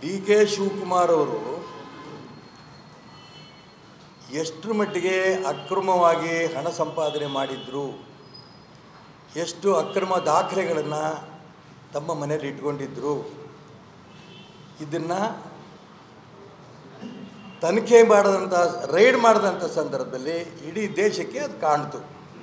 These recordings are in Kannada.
ಡಿ.ಕೆ. ಶಿವಕುಮಾರ್ ಅವರು ಎಷ್ಟರ ಮಟ್ಟಿಗೆ ಅಕ್ರಮವಾಗಿ ಹಣ ಸಂಪಾದನೆ ಮಾಡಿದ್ರು, ಎಷ್ಟು ಅಕ್ರಮ ದಾಖಲೆಗಳನ್ನು ತಮ್ಮ ಮನೆಯಲ್ಲಿ ಇಟ್ಕೊಂಡಿದ್ರು, ಇದನ್ನು ತನಿಖೆ ಮಾಡಿದಂಥ ರೈಡ್ ಮಾಡಿದಂಥ ಸಂದರ್ಭದಲ್ಲಿ ಇಡೀ ದೇಶಕ್ಕೆ ಅದು ಕಾಣ್ತು.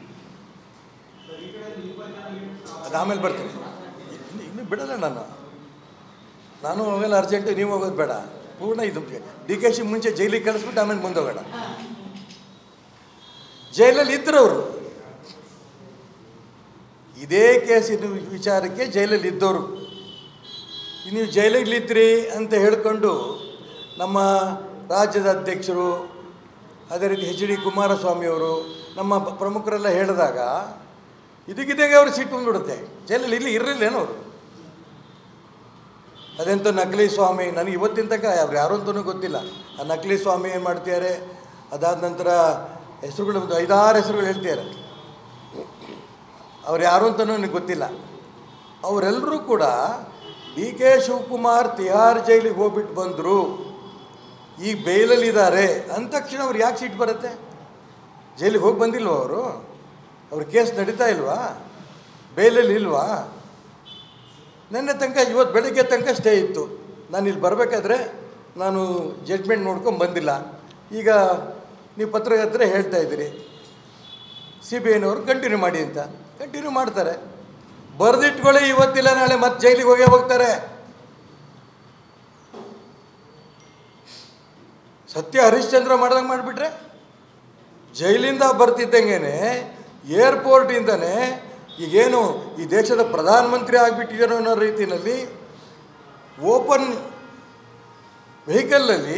ಅದು ಆಮೇಲೆ ಬರ್ತೀನಿ, ಇನ್ನು ಬಿಡಲ್ಲ ನಾನು ಆಮೇಲೆ ಅರ್ಜೆಂಟು, ನೀವು ಹೋಗೋದು ಬೇಡ, ಪೂರ್ಣ ಇದು ಡಿ.ಕೆ. ಶಿ ಮುಂಚೆ ಜೈಲಿಗೆ ಕಳಿಸ್ಬಿಟ್ಟು ಆಮೇಲೆ ಮುಂದೋಗೋಣ. ಜೈಲಲ್ಲಿ ಇದ್ದರು ಅವರು, ಇದೇ ಕೇಸಿನ ವಿಚಾರಕ್ಕೆ ಜೈಲಲ್ಲಿ ಇದ್ದವರು. ನೀವು ಜೈಲಲ್ಲಿದ್ದಿರಿ ಅಂತ ಹೇಳ್ಕೊಂಡು ನಮ್ಮ ರಾಜ್ಯದ ಅಧ್ಯಕ್ಷರು, ಅದೇ ರೀತಿ H.D. ಕುಮಾರಸ್ವಾಮಿಯವರು, ನಮ್ಮ ಪ್ರಮುಖರೆಲ್ಲ ಹೇಳಿದಾಗ ಇದಕ್ಕಿದ್ದಾಗ ಅವರು ಸಿಟ್ಟು ಬಂದುಬಿಡುತ್ತೆ. ಜೈಲಲ್ಲಿ ಇರಲಿಲ್ಲೇನೋ ಅವರು. ಅದೆಂಥ ನಕಲಿ ಸ್ವಾಮಿ, ನನಗೆ ಇವತ್ತಿನ ತನಕ ಅವ್ರು ಯಾರು ಅಂತಲೂ ಗೊತ್ತಿಲ್ಲ. ಆ ನಕಲಿ ಸ್ವಾಮಿ ಏನು ಮಾಡ್ತಿದ್ದಾರೆ, ಅದಾದ ನಂತರ ಹೆಸರುಗಳು ಒಂದು 5-6 ಹೆಸರುಗಳು ಹೇಳ್ತಿದ್ದಾರೆ. ಅವ್ರು ಯಾರು ಅಂತಲೂ ನನಗೆ ಗೊತ್ತಿಲ್ಲ. ಅವರೆಲ್ಲರೂ ಕೂಡ ಡಿ.ಕೆ. ಶಿವಕುಮಾರ್ ತಿಹಾರ್ ಜೈಲಿಗೆ ಹೋಗ್ಬಿಟ್ಟು ಬಂದರು, ಈಗ ಬೇಲಲ್ಲಿದ್ದಾರೆ ಅಂದ ತಕ್ಷಣ ಅವ್ರಿಗೆ ಯಾಕೆ ಸಿಟ್ಟು ಬರುತ್ತೆ? ಜೈಲಿಗೆ ಹೋಗಿ ಬಂದಿಲ್ವ ಅವರು? ಅವ್ರ ಕೇಸ್ ನಡೀತಾ ಇಲ್ವಾ? ಬೇಲಲ್ಲಿ ಇಲ್ವಾ? ನೆನ್ನೆ ತನಕ, ಇವತ್ತು ಬೆಳಗ್ಗೆ ತನಕ ಸ್ಟೇ ಇತ್ತು. ನಾನು ಇಲ್ಲಿ ಬರಬೇಕಾದ್ರೆ ನಾನು ಜಡ್ಜ್ಮೆಂಟ್ ನೋಡ್ಕೊಂಡು ಬಂದಿಲ್ಲ. ಈಗ ನೀವು ಪತ್ರಕರ್ತರೆ ಹೇಳ್ತಾ ಇದ್ದೀರಿ CBIನವರು ಕಂಟಿನ್ಯೂ ಮಾಡಿ ಅಂತ. ಕಂಟಿನ್ಯೂ ಮಾಡ್ತಾರೆ, ಬರೆದಿಟ್ಕೊಳ್ಳಿ. ಇವತ್ತಿಲ್ಲ ನಾಳೆ ಮತ್ತೆ ಜೈಲಿಗೆ ಹೋಗೇ ಹೋಗ್ತಾರೆ. ಸತ್ಯ ಹರಿಶ್ಚಂದ್ರ ಮಾಡ್ದಂಗೆ ಮಾಡಿಬಿಟ್ರೆ, ಜೈಲಿಂದ ಬರ್ತಿದ್ದಂಗೆ ಏರ್ಪೋರ್ಟಿಂದನೇ ಈಗೇನು ಈ ದೇಶದ ಪ್ರಧಾನಮಂತ್ರಿ ಆಗಿಬಿಟ್ಟಿದ್ದಾರೋ ಅನ್ನೋ ರೀತಿಯಲ್ಲಿ ಓಪನ್ ವೆಹಿಕಲ್ನಲ್ಲಿ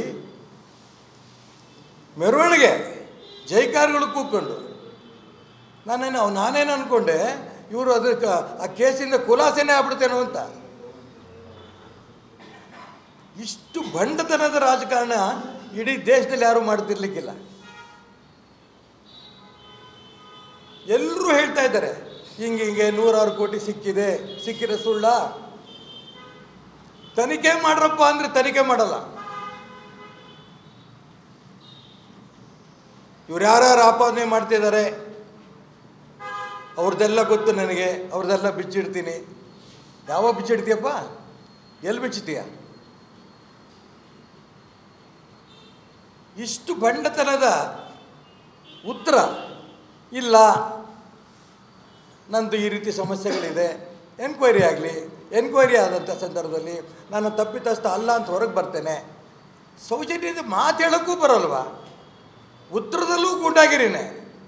ಮೆರವಣಿಗೆ ಜೈಕಾರ್ಗಳು ಕೂತ್ಕೊಂಡು ನಾನೇನು ಅಂದ್ಕೊಂಡೆ, ಇವರು ಅದಕ್ಕೆ ಆ ಕೇಸಿಂದ ಖುಲಾಸೆನೇ ಆಗ್ಬಿಡ್ತೇನೋ ಅಂತ. ಇಷ್ಟು ಬಂಡತನದ ರಾಜಕಾರಣ ಇಡೀ ದೇಶದಲ್ಲಿ ಯಾರೂ ಮಾಡ್ತಿರ್ಲಿಕ್ಕಿಲ್ಲ. ಎಲ್ಲರೂ ಹೇಳ್ತಾ ಇದ್ದಾರೆ ಹಿಂಗೆ 106 ಕೋಟಿ ಸಿಕ್ಕಿದೆ ಸುಳ್ಳ? ತನಿಖೆ ಮಾಡ್ರಪ್ಪ ಅಂದರೆ ತನಿಖೆ ಮಾಡಲ್ಲ. ಇವ್ರು ಯಾರ್ಯಾರು ಆಪಾದನೆ ಮಾಡ್ತಿದ್ದಾರೆ ಅವ್ರದ್ದೆಲ್ಲ ಗೊತ್ತು ನನಗೆ, ಅವ್ರದ್ದೆಲ್ಲ ಬಿಚ್ಚಿಡ್ತೀನಿ. ಯಾವ ಬಿಚ್ಚಿಡ್ತೀಯಪ್ಪ? ಎಲ್ಲಿ ಬಿಚ್ಚುತ್ತೀಯ? ಇಷ್ಟು ಬಂಡತನದ ಉತ್ತರ ಇಲ್ಲ. ನಂದು ಈ ರೀತಿ ಸಮಸ್ಯೆಗಳಿದೆ, ಎನ್ಕ್ವೈರಿ ಆಗಲಿ. ಎನ್ಕ್ವೈರಿ ಆದಂಥ ಸಂದರ್ಭದಲ್ಲಿ ನಾನು ತಪ್ಪಿತಸ್ಥ ಅಲ್ಲ ಅಂತ ಹೊರಗೆ ಬರ್ತೇನೆ. ಸೌಜನ್ಯದ ಮಾತು ಹೇಳೋಕ್ಕೂ ಬರೋಲ್ವಾ? ಉತ್ತರದಲ್ಲೂ ಗೂಂಡಾಗಿರಿನೇ.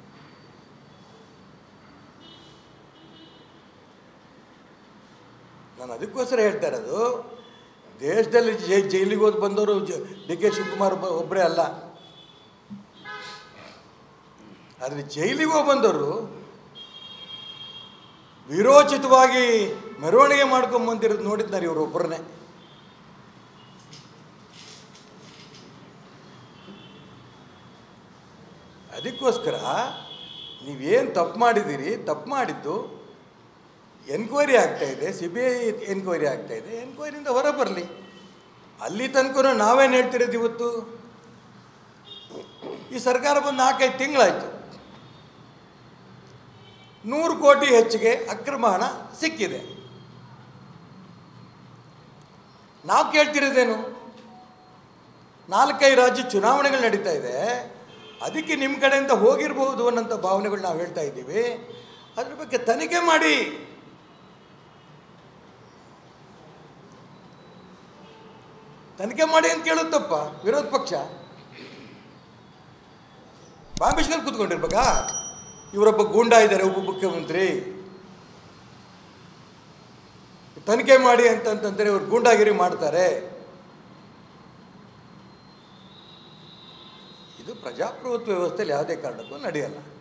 ನಾನು ಅದಕ್ಕೋಸ್ಕರ ಹೇಳ್ತಾ ಇರೋದು, ದೇಶದಲ್ಲಿ ಜೈಲಿಗೆ ಹೋಗಿ ಬಂದವರು ಡಿ.ಕೆ. ಶಿವಕುಮಾರ್ ಒಬ್ಬರೇ ಅಲ್ಲ. ಆದರೆ ಜೈಲಿಗೆ ಹೋಗಿ ಬಂದವರು ವಿರೋಚಿತವಾಗಿ ಮೆರವಣಿಗೆ ಮಾಡ್ಕೊಂಬಂದಿರೋದು ನೋಡಿದ್ದಾರೆ ಇವರೊಬ್ಬರನ್ನೇ. ಅದಕ್ಕೋಸ್ಕರ ನೀವೇನು ತಪ್ಪು ಮಾಡಿದ್ದೀರಿ, ತಪ್ಪು ಮಾಡಿದ್ದು ಎನ್ಕ್ವೈರಿ ಆಗ್ತಾಯಿದೆ, CBI ಎನ್ಕ್ವೈರಿ ಆಗ್ತಾಯಿದೆ. ಎನ್ಕ್ವೈರಿಯಿಂದ ಹೊರ ಬರಲಿ. ಅಲ್ಲಿ ತನಕ ನಾವೇನು ಹೇಳ್ತಿರೋದು, ಇವತ್ತು ಈ ಸರ್ಕಾರ ಬಂದು 4-5 ತಿಂಗಳಾಯಿತು, 100 ಕೋಟಿ ಹೆಚ್ಚಿಗೆ ಅಕ್ರಮ ಹಣ ಸಿಕ್ಕಿದೆ. ನಾವು ಕೇಳ್ತಿರೋದೇನು, 4-5 ರಾಜ್ಯ ಚುನಾವಣೆಗಳು ನಡೀತಾ ಇದೆ, ಅದಕ್ಕೆ ನಿಮ್ಮ ಕಡೆಯಿಂದ ಹೋಗಿರ್ಬೋದು ಅನ್ನೋಂಥ ಭಾವನೆಗಳು ನಾವು ಹೇಳ್ತಾ ಇದ್ದೀವಿ. ಅದ್ರ ಬಗ್ಗೆ ತನಿಖೆ ಮಾಡಿ. ತನಿಖೆ ಮಾಡಿ ಅಂತ ಕೇಳುತ್ತಪ್ಪ ವಿರೋಧ ಪಕ್ಷ. ಬಾಂಬೇಶ್ವರ್ ಕೂತ್ಕೊಂಡಿರ್ಬೇಕಾ? ಇವರೊಬ್ಬ ಗೂಂಡಾ ಇದ್ದಾರೆ, ಉಪ ಮುಖ್ಯಮಂತ್ರಿ. ತನಿಖೆ ಮಾಡಿ ಅಂತಂತಂದರೆ ಇವರು ಗೂಂಡಾಗಿರಿ ಮಾಡ್ತಾರೆ. ಇದು ಪ್ರಜಾಪ್ರಭುತ್ವ ವ್ಯವಸ್ಥೆಯಲ್ಲಿ ಯಾವುದೇ ಕಾರಣಕ್ಕೂ ನಡೆಯಲ್ಲ.